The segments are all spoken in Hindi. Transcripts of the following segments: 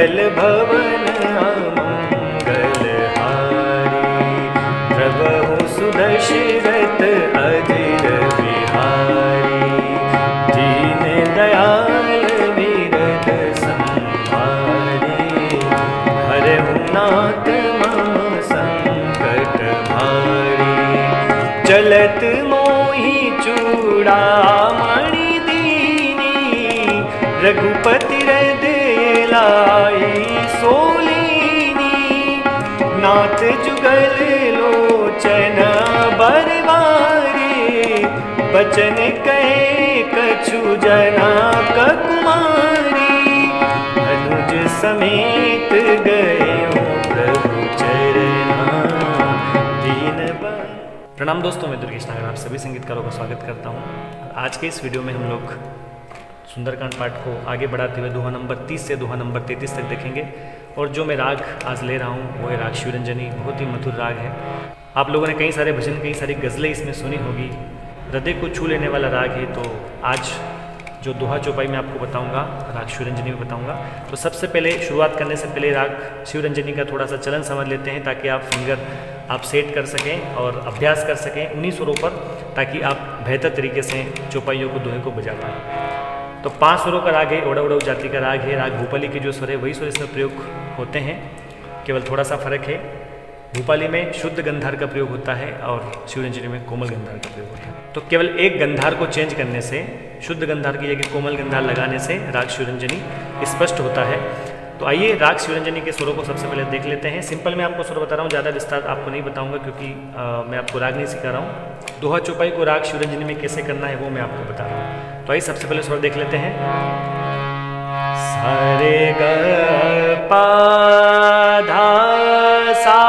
मंगल भवन अमंगल हारी, प्रभु सुदशरथ अजिर बिहारी, दीन दयाल विरद संहारी, हरहु नाथ मम संकट भारी, चलत मोहि चूड़ामणि दीनी, रघुपति हृदय लाई सोलीनी, नाथ जुगल लोचन बरवारी, बचन कहे कछु जना कुमारी, अनुज समेत गए प्रभु चरना दीन बन। प्रणाम दोस्तों, मैं दुर्गेश नागर आप सभी संगीतकारों का स्वागत करता हूं। आज के इस वीडियो में हम लोग सुंदरकांड पाठ को आगे बढ़ाते हुए दोहा नंबर 30 से दोहा नंबर 33 तक देखेंगे। और जो मैं राग आज ले रहा हूँ वो है राग शिवरंजनी। बहुत ही मधुर राग है। आप लोगों ने कई सारे भजन, कई सारी गज़लें इसमें सुनी होगी। हृदय को छू लेने वाला राग है। तो आज जो दोहा चौपाई मैं आपको बताऊंगा राग शिवरंजनी में बताऊंगा। तो सबसे पहले शुरुआत करने से पहले राग शिवरंजनी का थोड़ा सा चलन समझ लेते हैं, ताकि आप फिंगर आप सेट कर सकें और अभ्यास कर सकें उन्हीं स्वरों पर, ताकि आप बेहतर तरीके से चौपाइयों को दोहे को बजा पाएँ। तो 5 स्वरों का राग है। ओड़ा ओड़ा जाति का राग है। राग भूपाली के जो स्वर है वही स्वर इसमें प्रयोग होते हैं, केवल थोड़ा सा फर्क है। भूपाली में शुद्ध गंधार का प्रयोग होता है और शिवरंजनी में कोमल गंधार का प्रयोग होता है। तो केवल एक गंधार को चेंज करने से, शुद्ध गंधार की जगह कोमल गंधार लगाने से राग शिवरंजनी स्पष्ट होता है। तो आइए राग शिवरंजनी के स्वरों को सबसे पहले देख लेते हैं। सिंपल मैं आपको स्वर बता रहा हूँ, ज़्यादा विस्तार आपको नहीं बताऊंगा, क्योंकि मैं आपको राग नहीं सिखा रहा हूँ। दोहा चौपाई को राग शिवरंजनी में कैसे करना है वो मैं आपको बता रहा हूँ। तो आइए सबसे पहले स्वर देख लेते हैं। सा रे ग पा धा सा,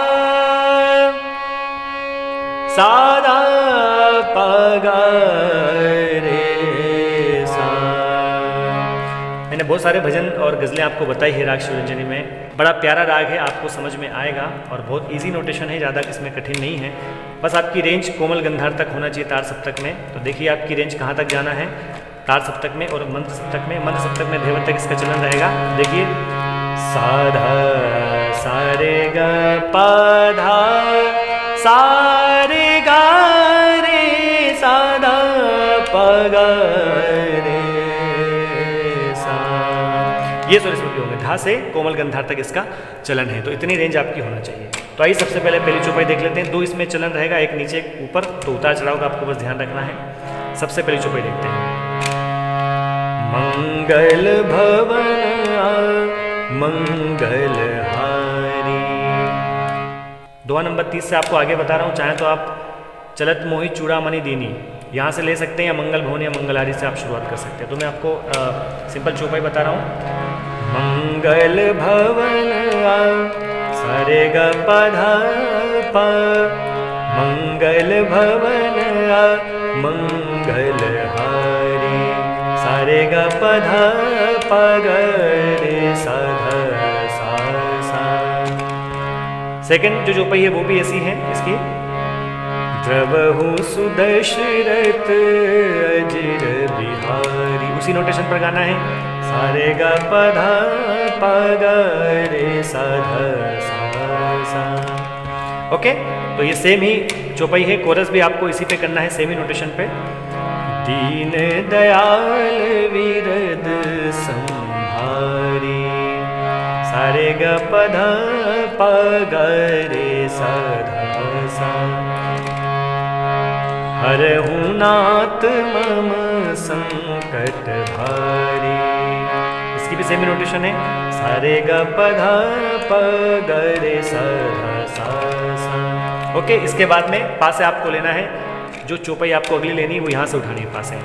सा धा प ग रे सा। मैंने बहुत सारे भजन और गज़लें आपको बताई है राग शिवरंजनी में। बड़ा प्यारा राग है, आपको समझ में आएगा और बहुत इजी नोटेशन है, ज़्यादा इसमें कठिन नहीं है। बस आपकी रेंज कोमल गंधार तक होना चाहिए, तार सप्तक में। तो देखिए आपकी रेंज कहाँ तक जाना है, तार सप्तक में और मंत्र सप्तक में। मंत्र सप्तक में धेवत तक इसका चलन रहेगा। देखिए सा धा सा रे ग पा धा सा रे ग रे सा धा प ग रे सा। ये स्वर इसमें होंगे। धा से कोमल गंधार तक इसका चलन है। तो इतनी रेंज आपकी होना चाहिए। तो आइए सबसे पहले पहली चौपाई देख लेते हैं। 2 इसमें चलन रहेगा, एक नीचे एक ऊपर। तो उतार चढ़ाव का आपको बस ध्यान रखना है। सबसे पहली चौपाई देखते हैं। मंगल भवन मंगल हारी। दोहा नंबर 30 से आपको आगे बता रहा हूँ। चाहे तो आप चलत मोहि चूड़ामणि दीनी यहाँ से ले सकते हैं, या मंगल भवन या मंगलहारी से आप शुरुआत कर सकते हैं। तो मैं आपको सिंपल चौपाई बता रहा हूँ। मंगल भवन सा रे ग प धा प, मंगल भवन मंगल हारी, सा रे ग प धा प ग रे सा धा सा सा। सेकंड जो चौपाई है वो भी ऐसी है इसकी। द्रवहु सुदशरथ अजिर बिहारी, उसी नोटेशन पर गाना है। सा रे ग प धा प ग रे सा धा सा सा। ओके, तो ये सेम ही चौपाई है। कोरस भी आपको इसी पे करना है, सेम ही नोटेशन पे। दीन दयाल विरद संहारी, सा रे ग प धा प ग रे सा धा सा। हरहु नाथ मम संकट भारी, इसकी भी सेम नोटेशन है। सा रे ग प धा प ग रे सा धा सा सा। ओके, इसके बाद में पा से आपको लेना है। जो चौपाई आपको अगली लेनी है वो यहाँ से उठानी है, पा से।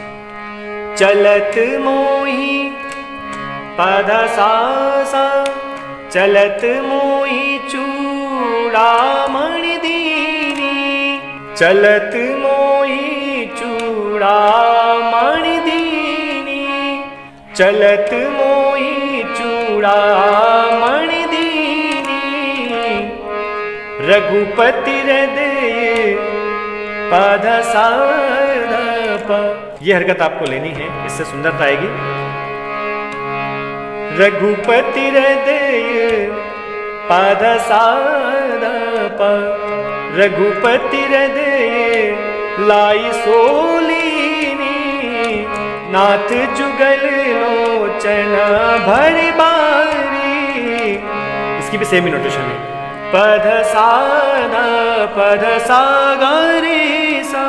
चलत मोहि प धा सा सा, चलत मोहि चूड़ामणि दीनी, चलत मोहि चूड़ामणि दीनी, चलत मोहि चूड़ामणि दीनी, रघुपति हृदय प धा सा धा प। ये हरकत आपको लेनी है, इससे सुंदरता आएगी। रघुपति हृदय पाद साधप रघुपति हृदय लाई सोलीनी नाथ जुगल लोचन भरी बारी। इसकी भी सेम ही नोटेशन है। पध सा रे सा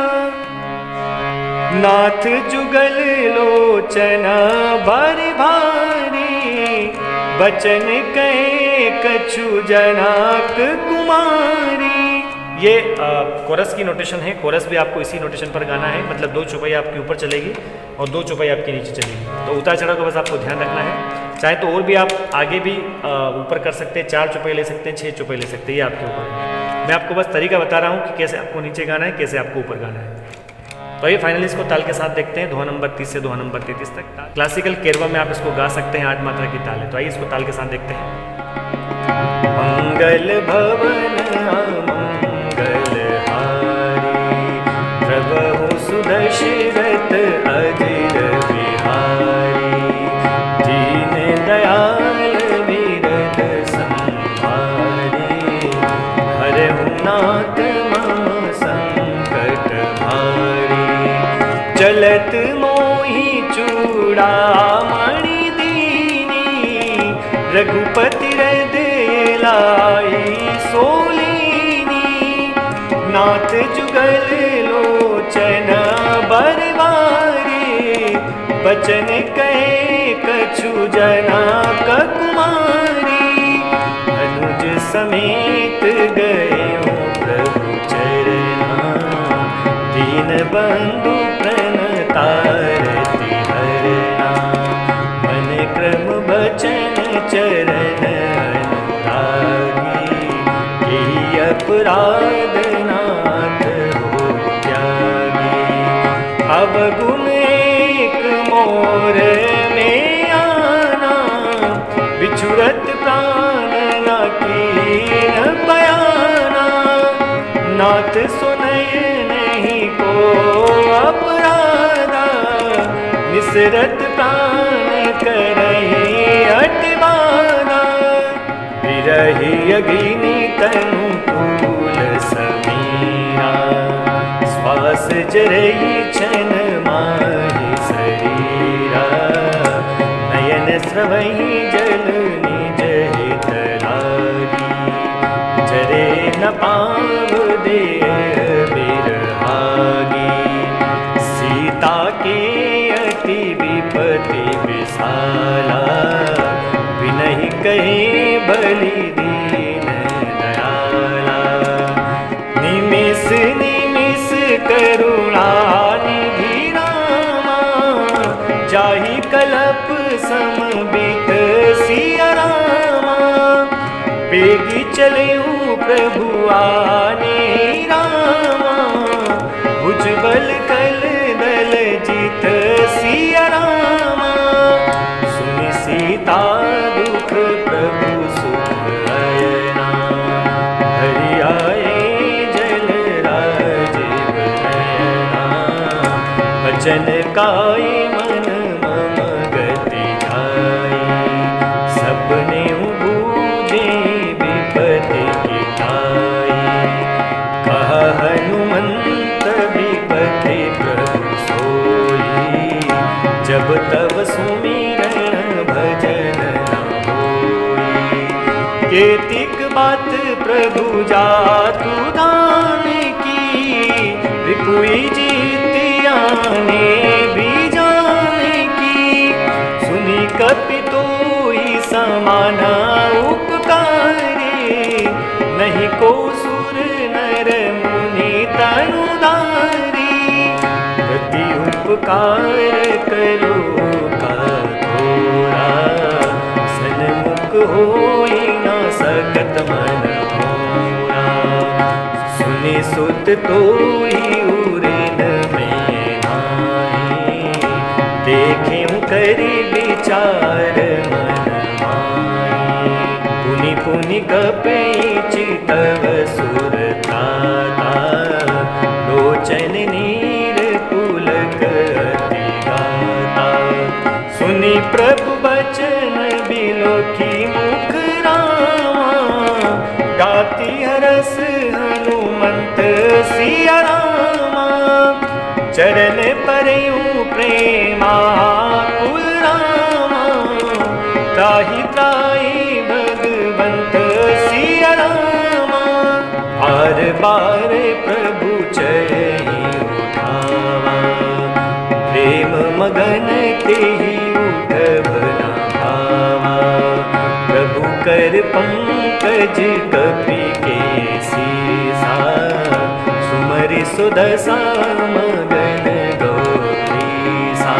नाथ जुगल लोचन भरी भारी बचन कहे कछु जनक कुमारी। ये कोरस की नोटेशन है। कोरस भी आपको इसी नोटेशन पर गाना है, मतलब 2 चौपाई आपके ऊपर चलेगी और 2 चौपाई आपके नीचे चलेगी। तो उतार चढ़ाव का बस आपको ध्यान रखना है। चाहे तो और भी आप आगे भी ऊपर कर सकते हैं, 4 चौपाई ले सकते हैं, 6 चौपाई ले सकते हैं, ये आपके ऊपर है। मैं आपको बस तरीका बता रहा हूँ कि कैसे आपको नीचे गाना है, कैसे आपको ऊपर गाना है। तो ये फाइनली इसको ताल के साथ देखते हैं, दोहा नंबर 30 से दोहा नंबर 33 तक। क्लासिकल केरवा में आप इसको गा सकते हैं, 8 मात्रा की ताल है। तो आइए इसको ताल के साथ देखते हैं। मंगल भवन मंगल हारी प्रभु सुदशरथ अजिर बिहारी दीन दयाल विरद संहारी हरहु नाथ मम संकट भारी चलत मोहि चूड़ामणि दीनी रघुपति हृदय लाई सोलीनी नाथ जुगल लोचन बरवारी बचन कहे कछु जनक कुमारी अनुज समेत गए प्रभु चरना दीन बंधु प्रणतारति हरना मन क्रम बचन चरण अनुरागी यही अपराध नाथ हो त्यागी अवगुण एक मोर में आना बिछुरत प्राण न कीन बयाना नाथ सुनय नहीं को अपराधा निसरत प्राण करहि अटवाना विरहि अग्नि तनु कूल समीरा श्वास जरई छन माहि शरीरा नयन स्रवहि जल निज हित लागी जरे न पाव दे बिरहागी सीता के अति विपति विशाला बिनहि कहे बलि दीन दयाला निमिष निमिष करुणा निधि रामा जाहि कलप समबित सिया रामा बेगी चलऊँ प्रभु आने रामा भुजबल कल दल जीत सिया रामा सुनि सीता दुख प्रभु सुख अयना हरि आए जल राजीव नयना बचन काय मन मम गति जाई सपने बूझे विपति की ताई कहा हनुमंत विपति प्रभु सोई जब तब सुमिरन भजन न होई केतिक बात प्रभु जातु दान की रिपुई जीतियाने भी जाने की सुनी कपितोई समाना उपकारी नहीं को सुर नर मुनि तनुधारी प्रति उपकार करो का थोड़ा सन्मुख होई न सकत मन मोरा सुनि सुत तोई उरेन में नाई देखे करी विचार मन माई पुनि पुनि कपे चितव सुरताता लोचन नीर पुलक अति गाता सुनि प्रभु बचन बिलोकी मुख रामा, गाती हरस हनुमंत सिया रामा, चरण परयूं प्रेमा कुल रामा, त्राहि त्राहि भगवंत सिया रामा, बार बार प्रभु चरहि उठावा, प्रेम मगन तेहि उठब न भावा, प्रभु कर पंकज कपि के सीसा, सुमरि सुदशा मगन गौरीसा,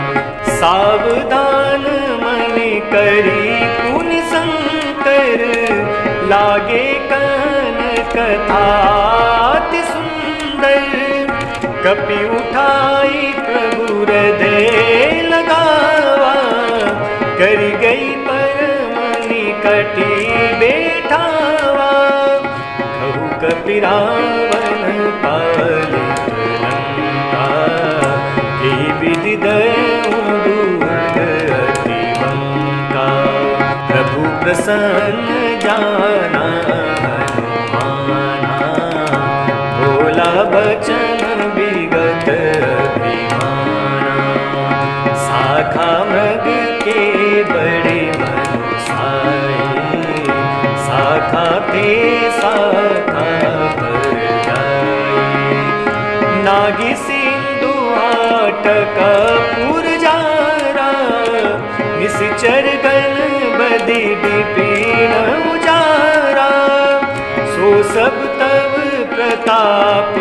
सावधान मन करी पुनि शंकर, लागे कान कथा अति सुंदर, कपि उठाई प्रभु हृदय लगावा, कर गई परम निकटि बैठावा, कहु कपि रावण पालित लंका, की विधि दयूं दूत अति बंका, प्रभु प्रसन्न जाना हनुमाना, भोला बचन विगत अभिमाना, शाखा मृग के बड़े मनुसाए, शाखा ते शाखा पर जाए, नागी सिंधु हाटक पुरजारा, निश्चर गण बदि विपिन उजारा, सो सब तब प्रताप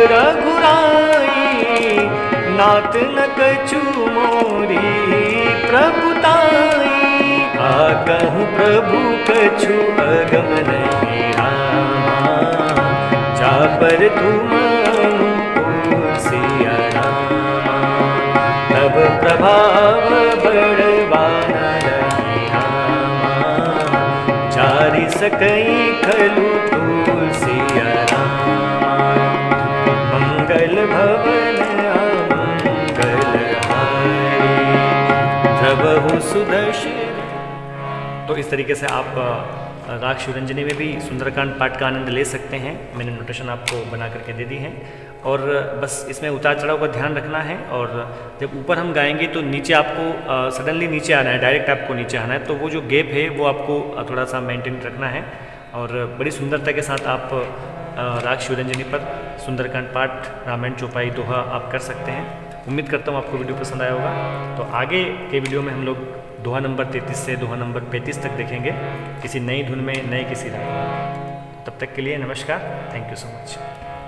रघुराई, नाथ न कछु मोरी प्रभुताई, कहूँ प्रभु कछु अगम नहीं रामा, जा पर तुम अनुकूल सिया रामा, तब प्रभाव बड़वाना नहीं रामा, चारि सकई खलु तुल सिया रामा, मंगल भवन अमंगल हारी, प्रभु सुदर्शन। तो इस तरीके से आप राग शिवरंजनी में भी सुंदरकांड पाठ का आनंद ले सकते हैं। मैंने नोटेशन आपको बना करके दे दी है, और बस इसमें उतार चढ़ाव का ध्यान रखना है। और जब ऊपर हम गाएंगे तो नीचे आपको सडनली नीचे आना है, डायरेक्ट आपको नीचे आना है, तो वो जो गैप है वो आपको थोड़ा सा मेंटेन रखना है। और बड़ी सुंदरता के साथ आप राग शिवरंजनी पर सुंदरकांड पाठ, रामायण चौपाई, दोहा आप कर सकते हैं। उम्मीद करता हूँ आपको वीडियो पसंद आया होगा। तो आगे के वीडियो में हम लोग दोहा नंबर 33 से दोहा नंबर 35 तक देखेंगे, किसी नई धुन में, नए किसी राग। तब तक के लिए नमस्कार, थैंक यू सो मच।